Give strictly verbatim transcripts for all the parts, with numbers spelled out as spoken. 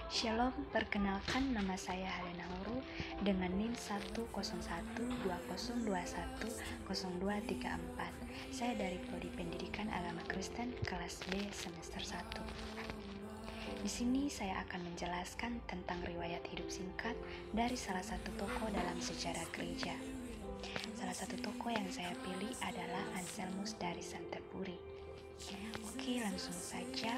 Shalom, perkenalkan nama saya Helena Huru dengan NIM satu nol satu dua nol dua satu nol dua tiga empat. Saya dari Prodi Pendidikan Agama Kristen kelas B semester satu. Di sini saya akan menjelaskan tentang riwayat hidup singkat dari salah satu tokoh dalam sejarah gereja. Salah satu tokoh yang saya pilih adalah Anselmus dari Canterbury. Oke, langsung saja.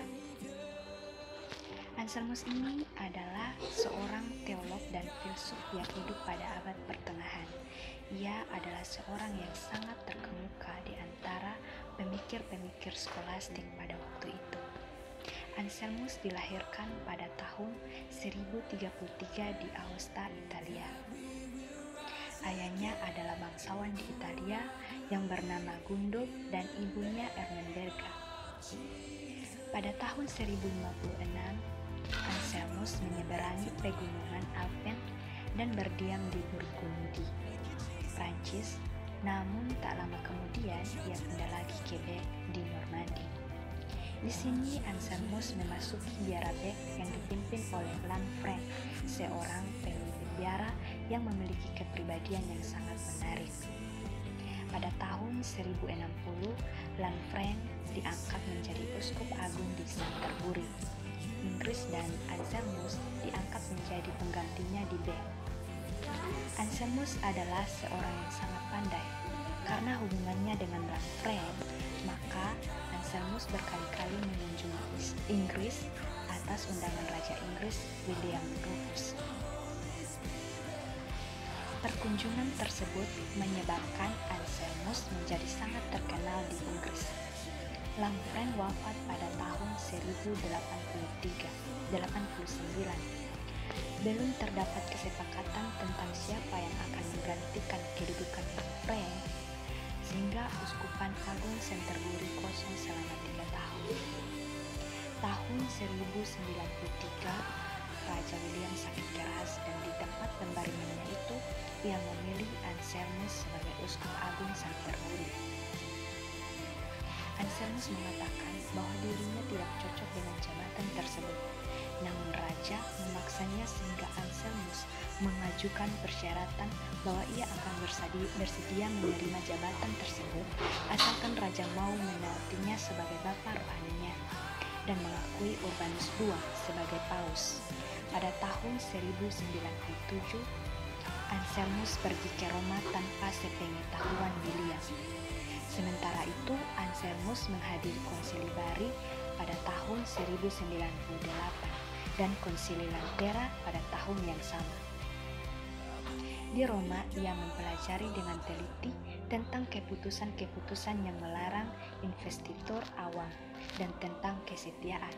Anselmus ini adalah seorang teolog dan filsuf yang hidup pada abad pertengahan. Ia adalah seorang yang sangat terkemuka di antara pemikir-pemikir skolastik pada waktu itu. Anselmus dilahirkan pada tahun seribu tiga puluh tiga di Aosta, Italia. Ayahnya adalah bangsawan di Italia yang bernama Gundo dan ibunya Ermenberga. Pada tahun seribu lima puluh enam, Anselmus menyeberangi pegunungan Alpen dan berdiam di Burgundi, Prancis. Namun tak lama kemudian ia pindah lagi ke Bec di Normandy. Di sini Anselmus memasuki biara Bec yang dipimpin oleh Lanfranc, seorang pemimpin biara yang memiliki kepribadian yang sangat menarik. Pada tahun seribu enam puluh, Lanfranc diangkat menjadi uskup agung di Canterbury, Inggris, dan Anselmus diangkat menjadi penggantinya di Bec. Anselmus adalah seorang yang sangat pandai. Karena hubungannya dengan Lanfranc, maka Anselmus berkali-kali mengunjungi Inggris atas undangan Raja Inggris William Rufus. Perkunjungan tersebut menyebabkan Anselmus menjadi sangat terkenal di Inggris. Lanfranc wafat pada tahun seribu delapan puluh sembilan. Belum terdapat kesepakatan tentang siapa yang akan menggantikan kedudukan Lanfranc, sehingga Uskupan Agung Canterbury kosong selama tiga tahun. Tahun seribu sembilan puluh tiga, Raja William sakit keras dan di tempat pembaringannya itu, ia memilih Anselmus sebagai Uskup Agung Canterbury. Anselmus mengatakan bahwa dirinya tidak cocok dengan jabatan tersebut. Namun Raja memaksanya sehingga Anselmus mengajukan persyaratan bahwa ia akan bersedia, bersedia menerima jabatan tersebut asalkan Raja mau menaatinya sebagai bapa rohaninya dan mengakui Urbanus kedua sebagai paus. Pada tahun seribu sembilan puluh tujuh, Anselmus pergi ke Roma tanpa sepengetahuan William. Sementara itu, Anselmus menghadiri konsili Bari pada tahun seribu sembilan puluh delapan dan konsili Laterana pada tahun yang sama. Di Roma, ia mempelajari dengan teliti tentang keputusan-keputusan yang melarang investitur awam dan tentang kesetiaan.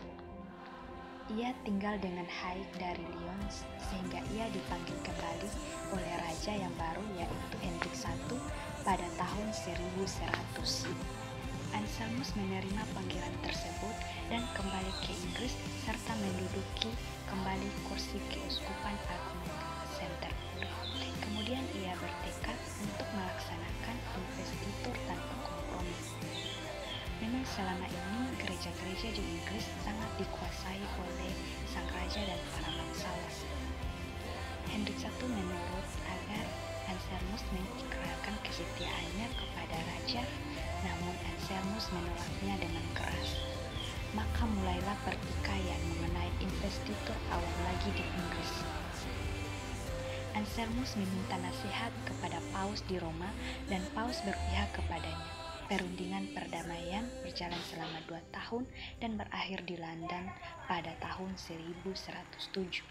Ia tinggal dengan Haig dari Lyons sehingga ia dipanggil kembali oleh raja yang baru yaitu Hendrik the First pada tahun seribu seratus. Anselmus menerima panggilan tersebut dan kembali ke Inggris serta menduduki kembali kursi keuskupan agung Canterbury. Kemudian ia bertekad untuk melaksanakan investitur tanpa kompromi. Memang selama ini gereja-gereja di Inggris sangat dikuasai oleh sang raja dan para bangsawan. Hendrik the First menurut agar Anselmus mengikrarkan kesetiaannya kepada raja, namun Anselmus menolaknya dengan keras. Maka mulailah pertikaian mengenai investitur awal lagi di Inggris. Anselmus meminta nasihat kepada Paus di Roma dan Paus berpihak kepadanya. Perundingan perdamaian berjalan selama dua tahun dan berakhir di London pada tahun seribu seratus tujuh.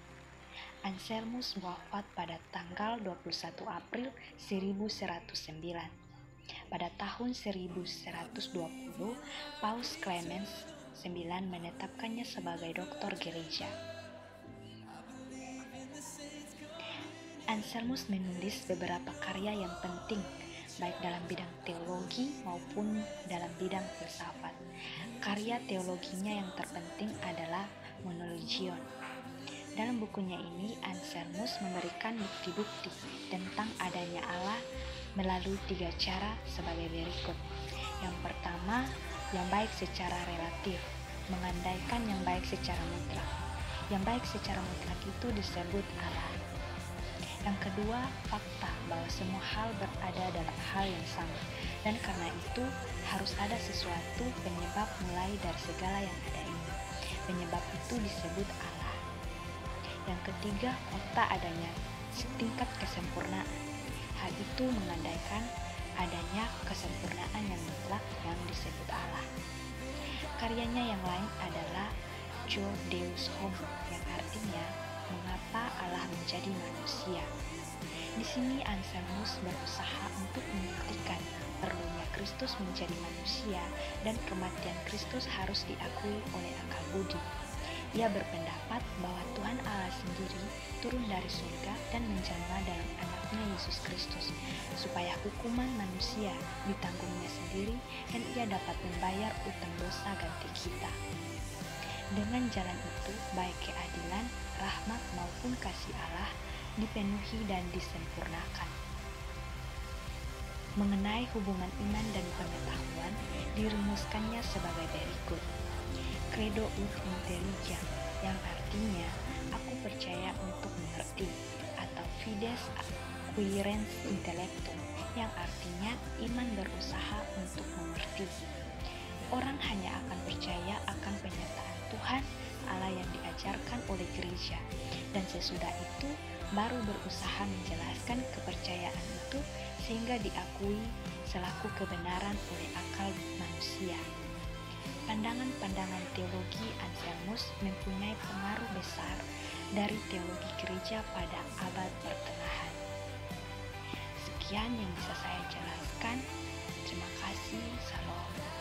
Anselmus wafat pada tanggal dua puluh satu April seribu seratus sembilan. Pada tahun seribu seratus dua puluh, Paus Clemens sembilan menetapkannya sebagai doktor gereja. Anselmus menulis beberapa karya yang penting, baik dalam bidang teologi maupun dalam bidang filsafat. Karya teologinya yang terpenting adalah Monologion. Dalam bukunya ini, Anselmus memberikan bukti-bukti tentang adanya Allah melalui tiga cara sebagai berikut. Yang pertama, yang baik secara relatif, mengandaikan yang baik secara mutlak. yang baik secara mutlak itu disebut Allah. Yang kedua, fakta bahwa semua hal berada dalam hal yang sama, dan karena itu harus ada sesuatu penyebab mulai dari segala yang ada ini. Penyebab itu disebut Allah. Yang ketiga, fakta adanya setingkat kesempurnaan. Hal itu mengandaikan adanya kesempurnaan yang mutlak yang disebut Allah. Karyanya yang lain adalah Jo Deus Homo, yang artinya mengapa Allah menjadi manusia. Di sini Anselmus berusaha untuk membuktikan perlunya Kristus menjadi manusia dan kematian Kristus harus diakui oleh akal budi. Ia berpendapat bahwa Tuhan Allah sendiri turun dari surga dan menjelma dalam anaknya Yesus Kristus, supaya hukuman manusia ditanggungnya sendiri dan ia dapat membayar utang dosa ganti kita. Dengan jalan itu, baik keadilan, rahmat maupun kasih Allah dipenuhi dan disempurnakan. Mengenai hubungan iman dan pengetahuan, dirumuskannya sebagai berikut. Credo ut intelligam, yang artinya aku percaya untuk mengerti, atau fides acquirens intellectum, yang artinya iman berusaha untuk mengerti. Orang hanya akan percaya akan penyataan Tuhan Allah yang diajarkan oleh gereja, dan sesudah itu baru berusaha menjelaskan kepercayaan itu sehingga diakui selaku kebenaran oleh akal manusia. Pandangan-pandangan teologi Anselmus mempunyai pengaruh besar dari teologi gereja pada abad pertengahan. Sekian yang bisa saya jelaskan. Terima kasih. Salam.